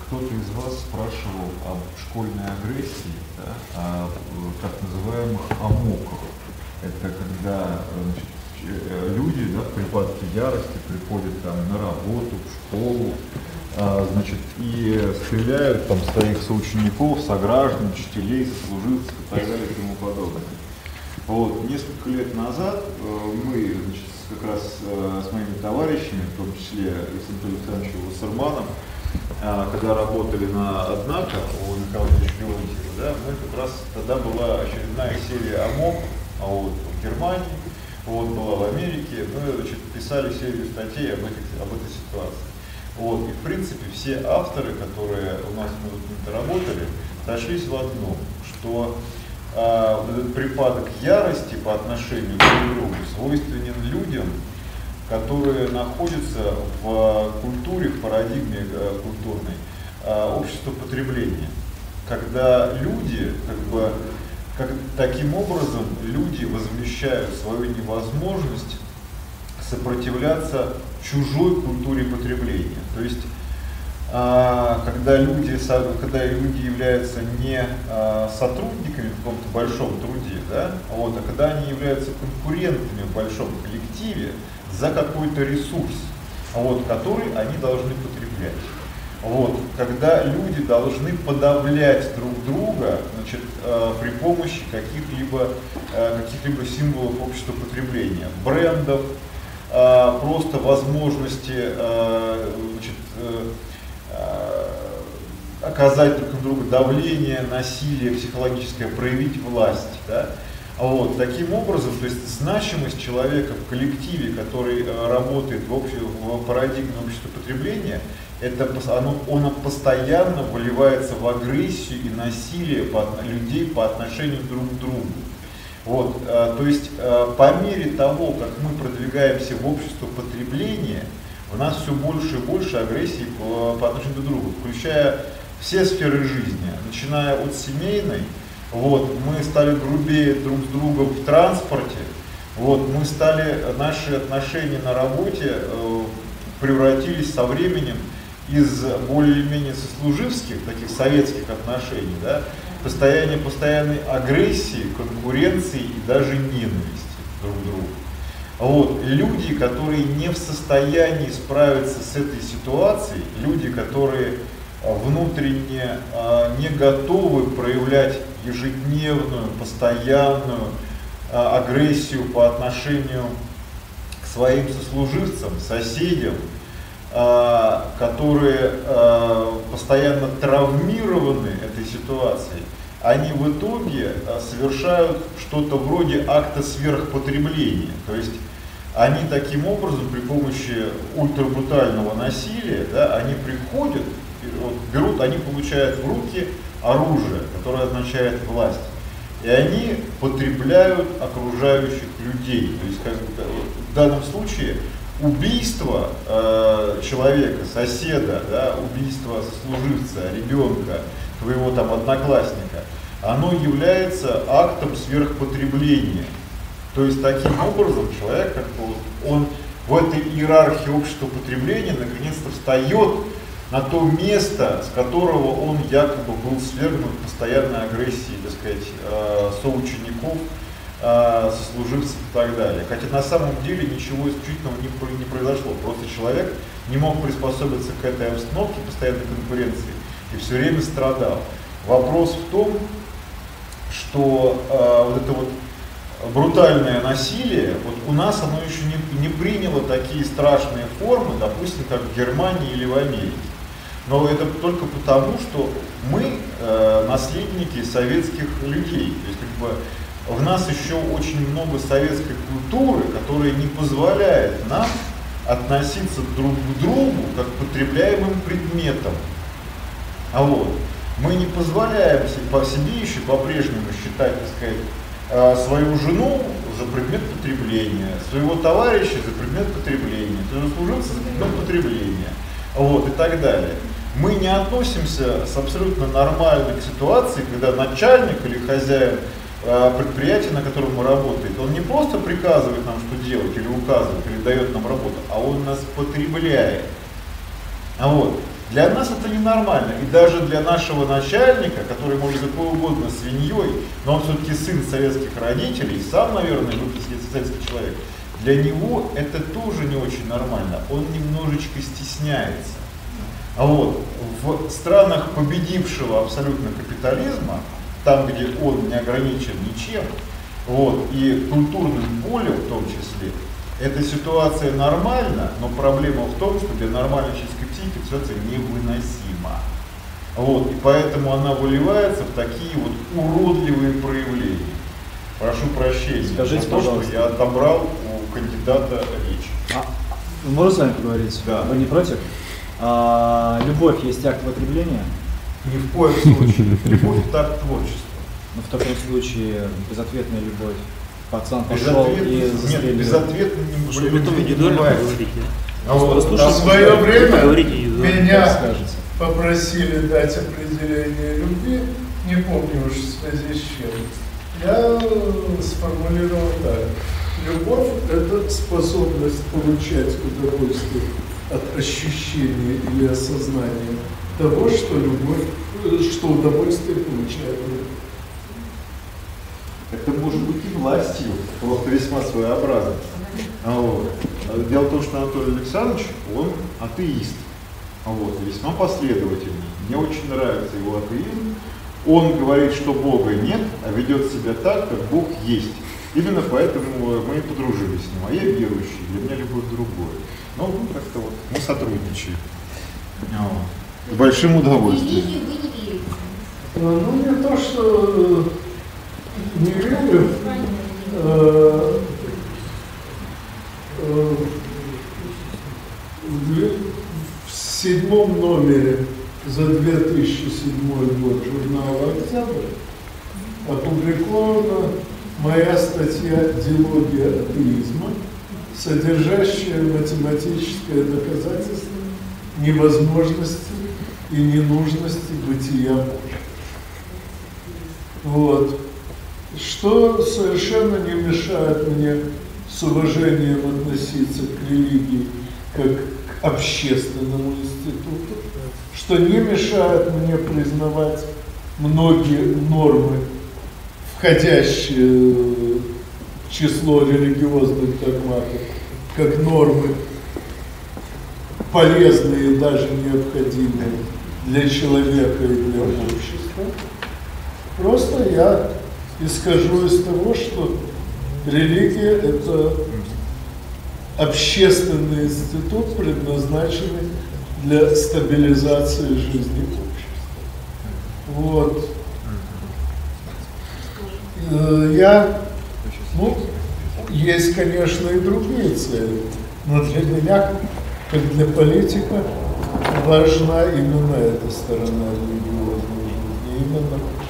Кто-то из вас спрашивал об школьной агрессии, да, о так называемых амоках. Это когда, значит, люди, да, в припадке ярости приходят там на работу, в школу, значит, и стреляют там своих соучеников, сограждан, учителей, сослуживцев и так далее и тому подобное. Вот, несколько лет назад мы, значит, как раз с моими товарищами, в том числе и с Анатолием Александровичем Вассерманом, когда работали на «Однако» у Николая Леонтьева, да, мы как раз тогда была очередная серия АМОК вот, в Германии, вот, была в Америке, мы, значит, писали серию статей об этой ситуации. Вот, и в принципе все авторы, которые у нас работали, сошлись в одном, что этот припадок ярости по отношению друг к другу свойственен людям, которые находятся в культуре, в парадигме культурной общества потребления. Когда люди, таким образом, люди возмещают свою невозможность сопротивляться чужой культуре потребления. То есть, когда люди являются не сотрудниками в каком-то большом труде, да, вот, а когда они являются конкурентами в большом коллективе за какой-то ресурс, вот, который они должны потреблять. Вот, когда люди должны подавлять друг друга, значит, при помощи каких-либо символов общества потребления, брендов, просто возможности, значит, оказать друг на друга давление, насилие психологическое, проявить власть. Да? Вот, таким образом, то есть значимость человека в коллективе, который работает в парадигме общества потребления, он постоянно выливается в агрессию и насилие людей по отношению друг к другу. Вот, то есть по мере того, как мы продвигаемся в общество потребления, у нас все больше и больше агрессии по отношению друг к другу, включая все сферы жизни, начиная от семейной. Вот, мы стали грубее друг с другом в транспорте, вот, наши отношения на работе превратились со временем из более-менее сослуживских, таких советских отношений, да, постоянной агрессии, конкуренции и даже ненависти друг к другу. Вот, люди, которые не в состоянии справиться с этой ситуацией, люди, которые внутренне не готовы проявлять ежедневную, постоянную агрессию по отношению к своим сослуживцам, соседям, которые постоянно травмированы этой ситуацией, они в итоге совершают что-то вроде акта сверхпотребления. То есть они таким образом при помощи ультрабрутального насилия, да, они приходят, они получают в руки оружие, которое означает власть. И они потребляют окружающих людей. То есть в данном случае убийство человека, соседа, да, убийство сослуживца, ребенка, твоего там одноклассника, оно является актом сверхпотребления. То есть таким образом человек, он в этой иерархии общества потребления наконец-то встает на то место, с которого он якобы был свергнут постоянной агрессии, так сказать, соучеников, сослуживцев и так далее. Хотя на самом деле ничего исключительного не произошло. Просто человек не мог приспособиться к этой обстановке постоянной конкуренции и все время страдал. Вопрос в том, что вот это вот брутальное насилие, вот у нас оно еще не приняло такие страшные формы, допустим, как в Германии или в Америке. Но это только потому, что мы наследники советских людей. То есть, в нас еще очень много советской культуры, которая не позволяет нам относиться друг к другу как к потребляемым предметам. Вот. Мы не позволяем себе еще по-прежнему считать, так сказать, свою жену за предмет потребления, своего товарища за предмет потребления, своего служивца за предмет потребления, вот, и так далее. Мы не относимся с абсолютно нормально к ситуации, когда начальник или хозяин предприятия, на котором мы работаем, он не просто приказывает нам, что делать, или указывает, или дает нам работу, а он нас потребляет. Вот. Для нас это ненормально. И даже для нашего начальника, который может какой угодно свиньей, но он все-таки сын советских родителей, сам, наверное, выпускник советский человек, для него это тоже не очень нормально. Он немножечко стесняется. А вот в странах победившего абсолютно капитализма, там, где он не ограничен ничем, вот, и культурным полем в том числе, эта ситуация нормальна, но проблема в том, что для нормальной человеческой психики ситуация невыносима. Вот, и поэтому она выливается в такие вот уродливые проявления. Прошу прощения Скажите, за то, пожалуйста, что я отобрал у кандидата речь. Можно с вами поговорить? Да. Вы не против? Любовь есть акт потребления? Ни в коем случае. Любовь – так творчество. Но в таком случае безответная любовь. Пацан пошел и застрелил. Нет, безответно не бывает. В свое время меня попросили дать определение любви, не помню уж в связи с чем. Я сформулировал так. Любовь – это способность получать удовольствие от ощущения или осознания того, что удовольствие получает любовь. Это может быть и властью, просто весьма своеобразно. Вот. Дело в том, что Анатолий Александрович, он атеист, вот, весьма последовательный. Мне очень нравится его атеизм. Он говорит, что Бога нет, а ведет себя так, как Бог есть. Именно поэтому мы и подружились с ним. А я верующий, для меня любовь другое. Но как-то вот мы сотрудничаем. С большим удовольствием. Ну, не то, что не верю. В 7-м номере за 2007 год журнала «Октябрь» опубликована моя статья «Диалогия атеизма», содержащая математическое доказательство невозможности и ненужности бытия Божьего. Вот. Что совершенно не мешает мне с уважением относиться к религии как к общественному институту, что не мешает мне признавать многие нормы, входящие в число религиозных догматов, как нормы полезные и даже необходимые для человека и для общества. Просто я исхожу из того, что религия – это общественный институт, предназначенный для стабилизации жизни общества. Вот. Есть, конечно, и другие цели, но для меня, как для политика, важна именно эта сторона религиозной жизни, именно